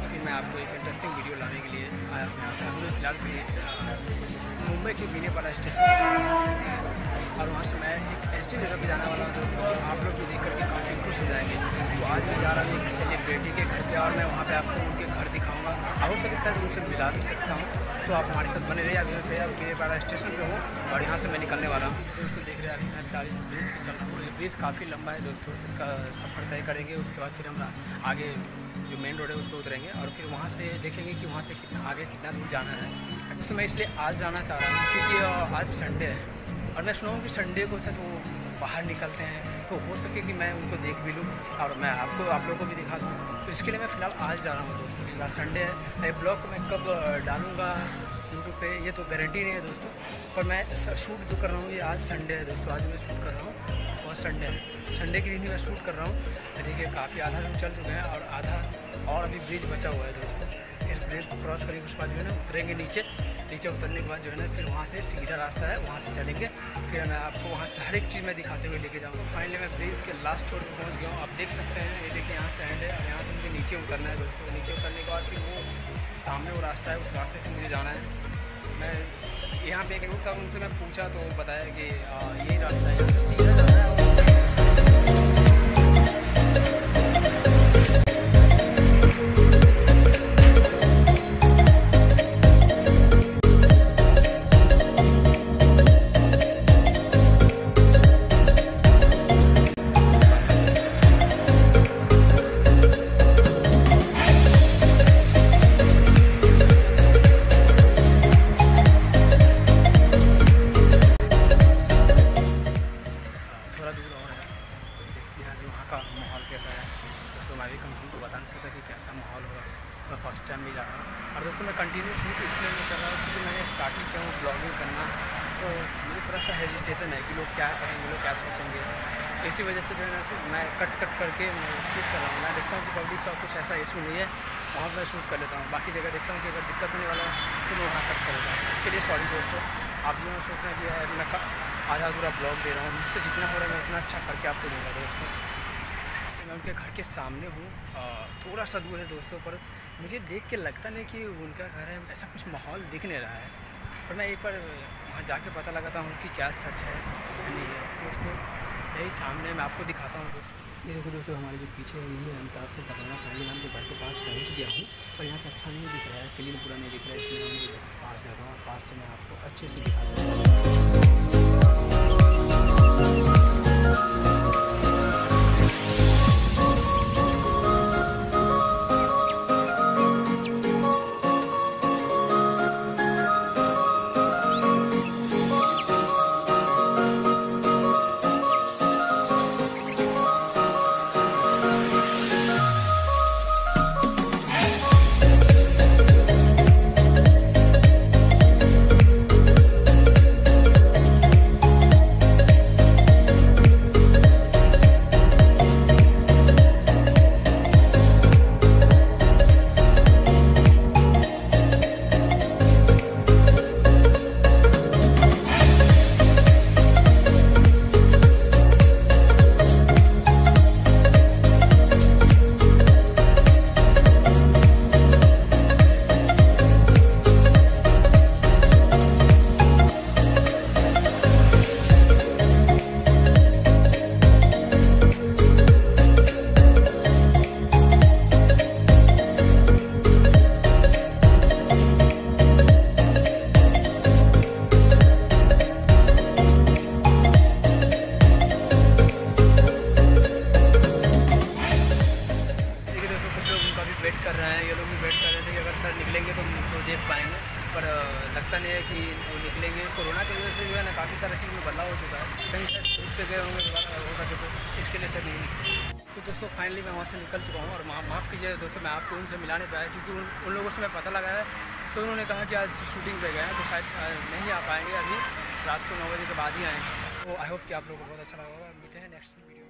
फिर मैं आपको एक इंटरेस्टिंग वीडियो लाने के लिए आया हूँ यहाँ पर। हमने फिलहाल मुंबई के बीनेपाड़ा स्टेशन और वहाँ से मैं एक ऐसी जगह पे जाने वाला हूँ दोस्तों, आप लोग भी देख करके काफ़ी खुश हो जाएंगे। तो आज मैं जा रहा हूँ एक सेलिब्रिटी के घर पे और मैं वहाँ पे आपको उनके घर दिखाऊंगा। हो सके शायद उनसे मिला भी सकता हूँ, तो आप हमारे साथ बने रहिए। अभी मैं बीनेपाड़ा स्टेशन पे हूँ और यहाँ से मैं निकलने वाला हूँ। दोस्तों देख रहे हैं अभी मैं गाड़ी से ब्रिज पर चल रहा हूँ। ये ब्रिज काफ़ी लंबा है दोस्तों, इसका सफ़र तय करेंगे। उसके बाद फिर हम आगे जो मेन रोड है उस पर उतरेंगे और फिर वहाँ से देखेंगे कि वहाँ से आगे कितना दूर जाना है। दोस्तों मैं इसलिए आज जाना चाह रहा हूँ क्योंकि आज संडे है और मैं सुना हूँ कि संडे को शायद वो बाहर निकलते हैं, तो हो सके कि मैं उनको देख भी लूँ और मैं आप लोगों को भी दिखा दूँ। तो इसके लिए मैं फ़िलहाल आज जा रहा हूँ दोस्तों, क्योंकि आज संडे है। मैं ब्लॉग को मैं कब डालूँगा यूट्यूब पे ये तो गारंटी नहीं है दोस्तों, पर मैं शूट जो कर रहा हूँ ये आज संडे है दोस्तों। आज मैं शूट कर रहा हूँ और संडे है, संडे के दिन ही मैं शूट कर रहा हूँ। देखिए काफ़ी आधा रूट चल चुके हैं और आधा और अभी ब्रिज बचा हुआ है दोस्तों। इस ब्रिज को क्रॉस करेंगे उसके बाद जो है ना उतरेंगे नीचे उतरने के बाद जो है ना फिर वहाँ से सीधा रास्ता है, वहाँ से चलेंगे। फिर मैं आपको वहाँ से हर एक चीज़ मैं दिखाते हुए लेके जाऊँगा। फाइनली मैं ब्रिज के लास्ट छोर पर पहुँच गया हूँ। आप देख सकते हैं ये देखिए यहाँ से एंड है और यहाँ से मुझे नीचे उतरना है दोस्तों। नीचे उतरने के बाद फिर वो सामने वो रास्ता है, उस रास्ते से मुझे जाना है। मैं यहाँ पे एक लोग था उनसे मैं पूछा तो बताया कि यही रास्ता है, यहाँ से सीधा जाना है। माहौल कैसा है दोस्तों, मैं भी कंफर्म तो बता नहीं सकता कि कैसा माहौल होगा। मैं फर्स्ट टाइम भी जा रहा हूँ और दोस्तों मैं कंटिन्यू शुरू तो इसलिए नहीं कर रहा हूँ क्योंकि मैंने स्टार्टिंग किया हूँ ब्लॉगिंग करना, तो मुझे थोड़ा सा हेजिटेशन है कि लोग क्या करेंगे, लोग क्या सोचेंगे। इसी वजह से जो है ना मैं कट करके मैं शूट कर रहा हूँ। मैं देखता हूँ कि पब्लिक का कुछ ऐसा इशू नहीं है, वहाँ मैं शूट कर लेता हूँ। बाकी जगह देखता हूँ कि अगर दिक्कत होने वाला है तो मैं वहाँ कट कर लेता हूँ। इसके लिए सॉरी दोस्तों। आप लोगों ने सोचना कि यार मैं आधा अधूरा ब्लॉग दे रहा हूँ, मुझसे जितना हो रहा है मैं उतना अच्छा करके आपको दूँगा दोस्तों। मैं उनके घर के सामने हूँ, थोड़ा सा दूर है दोस्तों, पर मुझे देख के लगता नहीं कि उनका घर है, ऐसा कुछ माहौल दिख नहीं रहा है। पर मैं एक बार वहाँ जाके पता लगाता हूँ कि क्या सच है नहीं है दोस्तों। यही सामने मैं आपको दिखाता हूँ दोस्तों। ये देखो दोस्तों हमारे जो पीछे है ये अमिताभ से टकराना। फाइनली मैं उनके घर के पास पहुँच गया हूँ, पर यहाँ से अच्छा नहीं दिख रहा है, क्लीन पूरा नहीं दिख रहा है, इसलिए मैं पास जाता हूँ। पास से मैं आपको अच्छे से दिखाता हूँ। वेट कर रहे हैं, ये लोग भी वेट कर रहे थे कि अगर सर निकलेंगे तो देख पाएंगे, पर लगता नहीं है कि वो निकलेंगे। कोरोना की वजह से जो है ना काफ़ी सारा चीज़ में बदलाव हो चुका है, कहीं शायद शूट पे गए होंगे दोबारा हो सके तो, इसके लिए सर नहीं निकले। तो दोस्तों फाइनली मैं वहाँ से निकल चुका हूँ और माफ़ कीजिए दोस्तों, मैं आपको उनसे मिला नहीं पाया क्योंकि उन लोगों से मैं पता लगाया तो उन्होंने कहा कि आज शूटिंग पे गए हैं तो शायद नहीं आ पाएंगे, अभी रात को 9 बजे के बाद ही आएँगे। तो आई होप कि आप लोगों को बहुत अच्छा लगा होगा। मिलते हैं नेक्स्ट वीडियो।